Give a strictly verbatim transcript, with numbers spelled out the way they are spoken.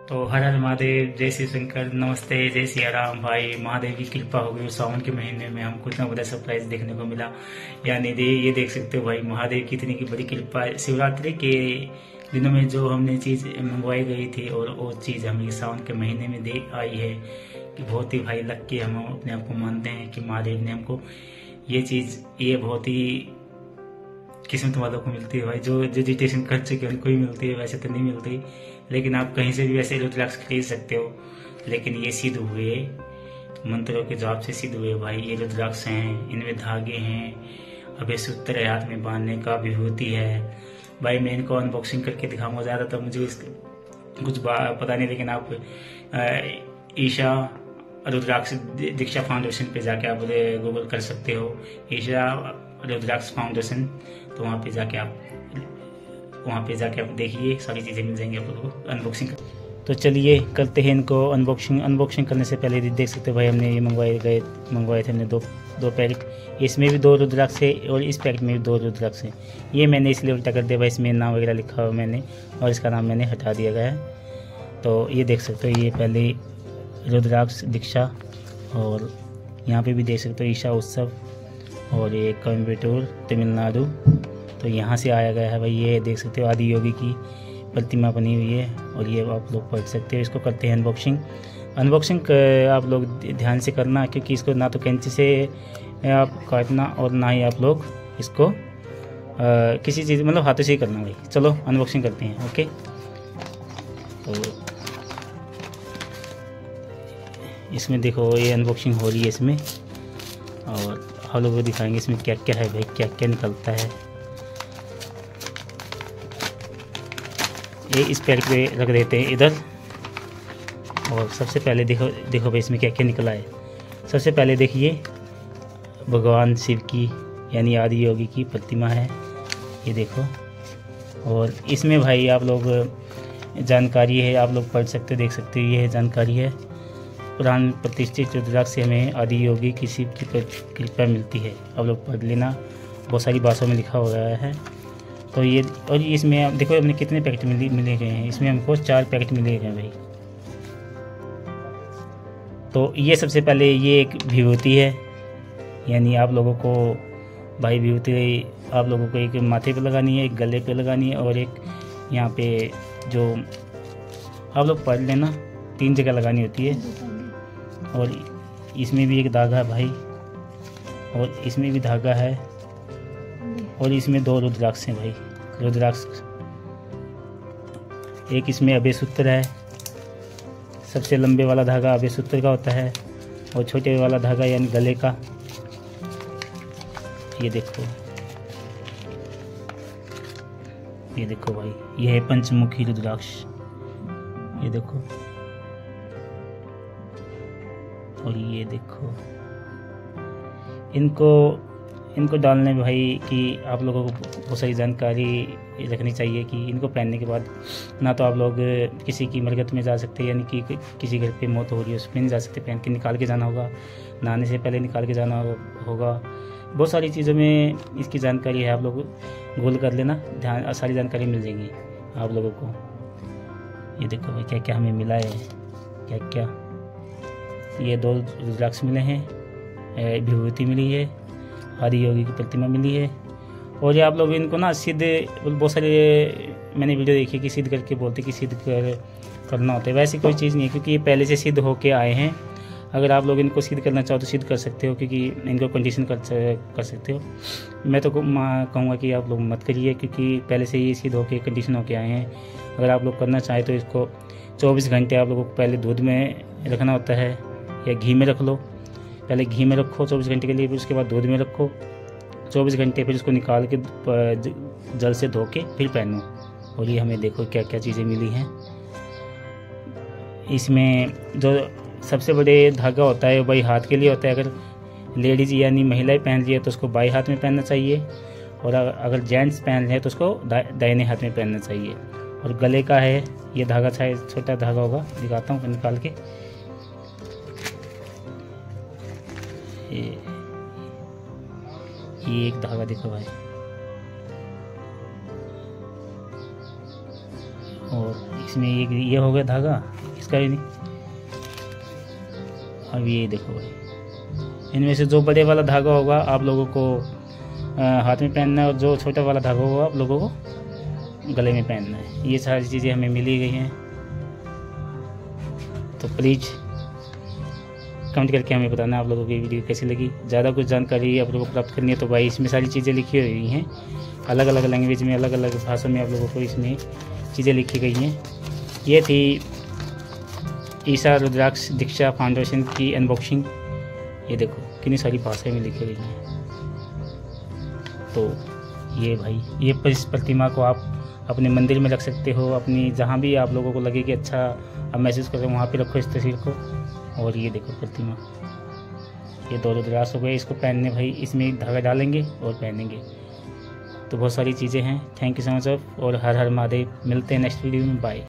तो हर हर महादेव, जय श्री शंकर, नमस्ते, जय सिया राम। भाई महादेव की कृपा हो गई, सावन के महीने में हमको इतना बड़ा सरप्राइज देखने को मिला। यानी दे ये देख सकते हो भाई महादेव की इतनी की बड़ी कृपा। शिवरात्रि के दिनों में जो हमने चीज मंगवाई गई थी और वो चीज हमें सावन के महीने में दे आई है कि बहुत ही भाई लग के हम अपने आप को मानते हैं कि महादेव ने हमको ये चीज, ये बहुत ही किस्मत वालों को मिलती है भाई। जो जो डिटेशन कर चुके हैं उनको ही मिलती है, वैसे तो नहीं मिलती। लेकिन आप कहीं से भी वैसे रुद्राक्ष खरीद सकते हो, लेकिन ये सिद्ध हुए मंत्रों के जवाब से सिद्ध हुए भाई। ये रुद्राक्ष हैं, इनमें धागे हैं, अभय सूत्र है, हाथ में बांधने का विभूति है भाई। मैं इनको अनबॉक्सिंग करके दिखाऊंगा। ज्यादा तो मुझे कुछ पता नहीं, लेकिन आप ईशा रुद्राक्ष दीक्षा फाउंडेशन पे जाके आप गूगल कर सकते हो, ईशा रुद्राक्ष फाउंडेशन। तो वहाँ पे जाके आप वहाँ पे जाके आप देखिए, सारी चीज़ें मिल जाएंगी आपको अनबॉक्सिंग। तो चलिए करते हैं इनको अनबॉक्सिंग। अनबॉक्सिंग करने से पहले देख सकते हो भाई, हमने ये मंगवाए गए मंगवाए थे हमने दो दो पैकेट। इसमें भी दो रुद्राक्ष है और इस पैकेट में भी दो रुद्राक्ष है। ये मैंने इसलिए उल्टा कर दिया भाई, इसमें नाम वगैरह लिखा हुआ मैंने और इसका नाम मैंने हटा दिया गया है। तो ये देख सकते हो, ये पहले रुद्राक्ष दीक्षा, और यहाँ पे भी देख सकते हो ईशा उत्सव, और ये कोयम्बटूर तमिलनाडु। तो यहाँ से आया गया है भाई। ये देख सकते हो आदि योगी की प्रतिमा बनी हुई है, और ये आप लोग पढ़ सकते हो। इसको करते हैं अनबॉक्सिंग। अनबॉक्सिंग आप लोग ध्यान से करना, क्योंकि इसको ना तो कैंची से आप काटना और ना ही आप लोग इसको आ, किसी चीज़ मतलब हाथों से ही करना भाई। चलो अनबॉक्सिंग करते हैं। ओके, तो इसमें देखो ये अनबॉक्सिंग हो रही है इसमें, और हम लोग को दिखाएंगे इसमें क्या क्या है भाई, क्या क्या निकलता है। ये इस पैकेट पे रख देते हैं इधर। और सबसे पहले देखो देखो भाई इसमें क्या क्या निकला है। सबसे पहले देखिए भगवान शिव की यानी आदि योगी की प्रतिमा है, ये देखो। और इसमें भाई आप लोग जानकारी है, आप लोग पढ़ सकते देख सकते हो, ये जानकारी है। पुराण प्रतिष्ठित रुद्राक्ष से हमें आदि योगी की शिव की कृपा मिलती है। आप लोग पढ़ लेना, बहुत सारी भाषाओं में लिखा हो गया है। तो ये और इसमें आप देखो हमने कितने पैकेट मिले मिले गए हैं। इसमें हमको चार पैकेट मिले गए भाई। तो ये सबसे पहले ये एक विभूति है, यानी आप लोगों को भाई विभूति आप लोगों को एक माथे पे लगानी है, एक गले पे लगानी है, और एक यहाँ पे जो आप लोग पढ़ लेना तीन जगह लगानी होती है। और इसमें भी एक धागा है भाई, और इसमें भी धागा है, और इसमें दो रुद्राक्ष हैं भाई। रुद्राक्ष एक इसमें अभय सूत्र है, सबसे लंबे वाला धागा अभय सूत्र का होता है, और छोटे वाला धागा यानी गले का। ये देखो ये देखो भाई, ये है पंचमुखी रुद्राक्ष, ये देखो। और ये देखो, इनको इनको डालने में भाई कि आप लोगों को बहुत सारी जानकारी रखनी चाहिए कि इनको पहनने के बाद ना तो आप लोग किसी की मरगत में जा सकते, यानी कि किसी घर पे मौत हो रही है उसमें नहीं जा सकते, पहन के निकाल के जाना होगा, नहाने से पहले निकाल के जाना होगा। बहुत सारी चीज़ों में इसकी जानकारी है, आप लोग गूगल कर लेना, ध्यान सारी जानकारी मिल जाएगी आप लोगों को। ये देखो भाई क्या क्या हमें मिला है, क्या क्या। ये दो रुद्राक्ष मिले हैं, विभूति मिली है, आदि योगी की प्रतिमा मिली है। और ये आप लोग इनको ना सिद्ध, बहुत सारे मैंने वीडियो देखी कि सिद्ध करके बोलते कि सिद्ध कर करना होता है। वैसी कोई चीज़ नहीं है, क्योंकि ये पहले से सिद्ध होके आए हैं। अगर आप लोग इनको सिद्ध करना चाहो तो सिद्ध कर सकते हो, क्योंकि इनको कंडीशन कर कर सकते हो। मैं तो कहूँगा कि आप लोग मत करिए, क्योंकि पहले से ही सिद्ध होके कंडीशन होके आए हैं। अगर आप लोग करना चाहें तो इसको चौबीस घंटे आप लोगों को पहले दूध में रखना होता है, या घी में रख लो। पहले घी में रखो चौबीस घंटे के लिए, फिर उसके बाद दूध में रखो चौबीस घंटे, फिर उसको निकाल के जल से धो के फिर पहनो। और ये हमें देखो क्या क्या चीज़ें मिली हैं। इसमें जो सबसे बड़े धागा होता है वो भाई हाथ के लिए होता है। अगर लेडीज़ यानी महिलाएं पहन रही है तो उसको बाएं हाथ में पहनना चाहिए, और अगर जेंट्स पहन रहे हैं तो उसको दाहिने हाथ में पहनना चाहिए। और गले का है ये धागा, शायद छोटा धागा होगा, दिखाता हूँ निकाल के। ये ये एक धागा देखो भाई, और इसमें ये ये हो गया धागा, इसका भी नहीं। अब ये देखो भाई, इनमें से जो बड़े वाला धागा होगा आप लोगों को हाथ में पहनना है, और जो छोटा वाला धागा होगा आप लोगों को गले में पहनना है। ये सारी चीज़ें हमें मिली गई हैं, तो प्लीज़ कमेंट करके हमें बताना आप लोगों की वीडियो कैसी लगी। ज़्यादा कुछ जानकारी आप लोगों को प्राप्त करनी है तो भाई इसमें सारी चीज़ें लिखी हुई हैं, अलग अलग लैंग्वेज में, अलग अलग भाषा में आप लोगों को इसमें चीज़ें लिखी गई हैं। ये थी ईशा रुद्राक्ष दीक्षा फाउंडेशन की अनबॉक्सिंग। ये देखो कितनी सारी भाषाएं में लिखी गई हैं। तो ये भाई, ये इस प्रतिमा को आप अपने मंदिर में रख सकते हो, अपनी जहाँ भी आप लोगों को लगे कि अच्छा आप महसूस करें वहाँ पे रखो इस तस्वीर को। और ये देखो प्रतिमा, ये दो रुद्राक्ष हो गए, इसको पहनने भाई इसमें धागा डालेंगे और पहनेंगे। तो बहुत सारी चीज़ें हैं। थैंक यू सो मच और हर हर महादेव। मिलते हैं नेक्स्ट वीडियो में, बाय।